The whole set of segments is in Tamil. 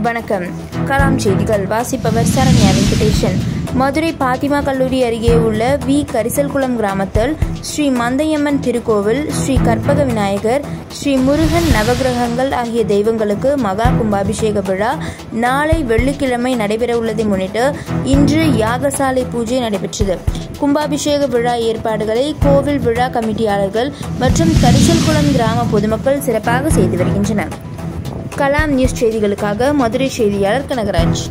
வணக்கம். கலாம் செய்திகள் வாசிப்பவர் சரண்யா வெங்கடேசன். மதுரை பாத்திமா கல்லூரி அருகே உள்ள வி கரிசல்குளம் கிராமத்தில் ஸ்ரீ மந்தையம்மன் திருக்கோவில், ஸ்ரீ கற்பக விநாயகர், ஸ்ரீ முருகன் நவகிரகங்கள் ஆகிய தெய்வங்களுக்கு மகா கும்பாபிஷேக விழா நாளை வெள்ளிக்கிழமை நடைபெறவுள்ளதை முன்னிட்டு இன்று யாகசாலை பூஜை நடைபெற்றது. கும்பாபிஷேக விழா ஏற்பாடுகளை கோவில் விழா கமிட்டியாளர்கள் மற்றும் கரிசல்குளம் கிராம பொதுமக்கள் சிறப்பாக செய்து வருகின்றனர். கலாம் நியூஸ் செய்திகளுக்காக மதுரை செய்தியாளர் கனகராஜ்.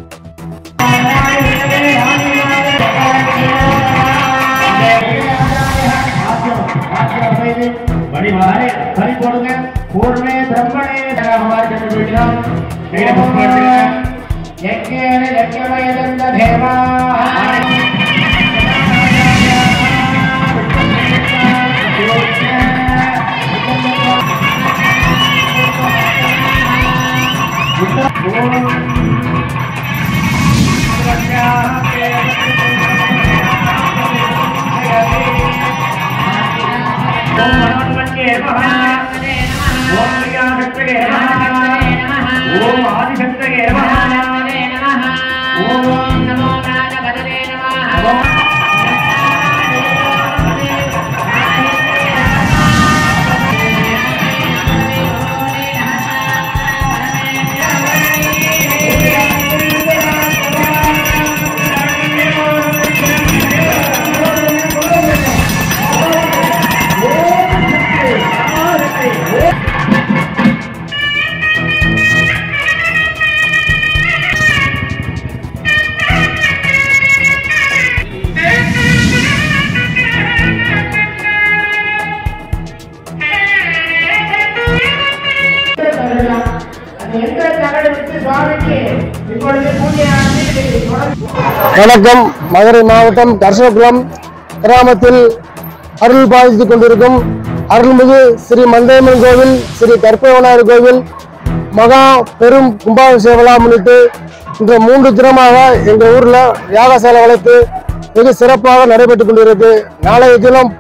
வணக்கம். மதுரை மாவட்டம் கரிசல்குளம் கிராமத்தில் அருள் பாதித்துக் கொண்டிருக்கும் அருள்மிகு ஸ்ரீ மந்தையம்மன் கோவில், ஸ்ரீ கற்பக விநாயகர் கோவில் மகா பெரும் கும்பாபிஷேக விழா முன்னிட்டு இன்று 3 தினமாக எங்கள் ஊரில் யாகசாலை வளைத்து வெகு சிறப்பாக நடைபெற்றுக் கொண்டிருக்கு. நாளைய தினம்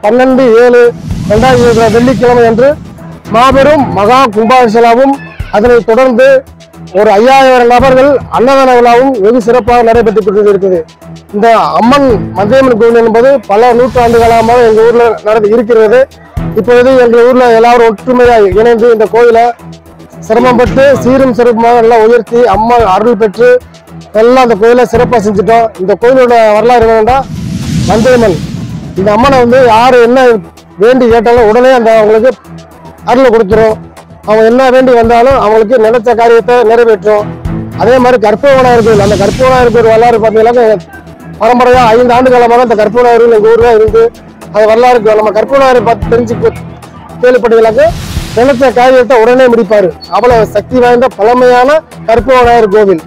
12/7/2020 வெள்ளிக்கிழமை அன்று மாபெரும் மகா கும்பாபிஷேகமும் அதனைத் தொடர்ந்து ஒரு 5000 நபர்கள் அன்னதான விழாவும் வெகு சிறப்பாக நடைபெற்றுக் கொண்டிருக்கிறது. இந்த அம்மன் மந்தையம்மன் கோவில் என்பது பல நூற்றாண்டு காலமாக எங்கள் ஊர்ல நடந்து இருக்கிறது. இப்பொழுது எங்கள் ஊர்ல எல்லாரும் ஒற்றுமையாக இணைந்து இந்த கோயிலை சிரமப்பட்டு சீரும் சிறப்புமாக எல்லாம் உயர்த்தி அம்மா அருள் பெற்று எல்லாம் அந்த கோயிலை சிறப்பாக செஞ்சுட்டோம். இந்த கோயிலோட வரலாறு என்னன்னா, மந்தையம்மன் இந்த அம்மனை யாரு என்ன வேண்டி கேட்டாலும் உடனே அந்த அவங்களுக்கு அருளை கொடுத்துரும். அவங்க என்ன வேண்டி வந்தாலும் அவங்களுக்கு நினைச்ச காரியத்தை நிறைவேற்றும். அதே மாதிரி கற்பக விநாயகர் கோயில், அந்த கற்பக விநாயகர் கோயில் வரலாறு பார்த்தீங்கன்னா பரம்பரையா 5 ஆண்டு காலமாக அந்த கற்பக விநாயகர் எங்கள் ஊர்ல இருந்து அது வரலாறு நம்ம கற்பக விநாயகரை பார்த்து தெரிஞ்சு கேள்விப்பட்டீங்கன்னாக்க நினைச்ச காரியத்தை உடனே முடிப்பாரு. அவ்வளவு சக்தி வாய்ந்த பழமையான கற்பக விநாயகர் கோவில்.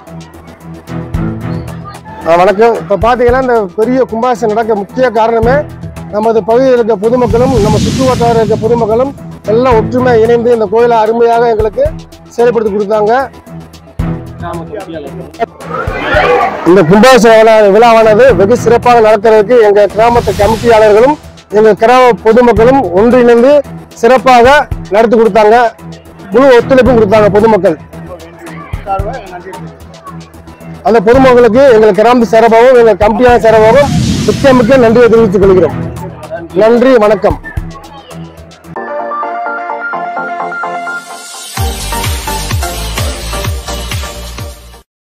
வணக்கம். இப்ப பாத்தீங்கன்னா இந்த பெரிய கும்பாபிஷேகம் நடக்க முக்கிய காரணமே நமது பகுதியில் இருக்க பொதுமக்களும் நம்ம சுற்று வட்டார இருக்க பொதுமக்களும் எல்லாம் ஒற்றுமையாக இணைந்து இந்த கோயிலை அருமையாக எங்களுக்கு செயல்படுத்தி கொடுத்தாங்க. இந்த கும்பாபிஷேக விழாவானது வெகு சிறப்பாக நடத்துறதுக்கு எங்க கிராமத்து கமிட்டியாளர்களும் எங்க கிராம பொதுமக்களும் ஒன்றிணைந்து சிறப்பாக நடத்தி கொடுத்தாங்க. முழு ஒத்துழைப்பும் கொடுத்தாங்க பொதுமக்கள். அந்த பொதுமக்களுக்கு எங்கள் கிராமத்து சார்பாகவும் எங்கள் கமிட்டியான சார்பாகவும் மிக்க நன்றியை தெரிவித்துக் கொள்கிறோம். நன்றி, வணக்கம்.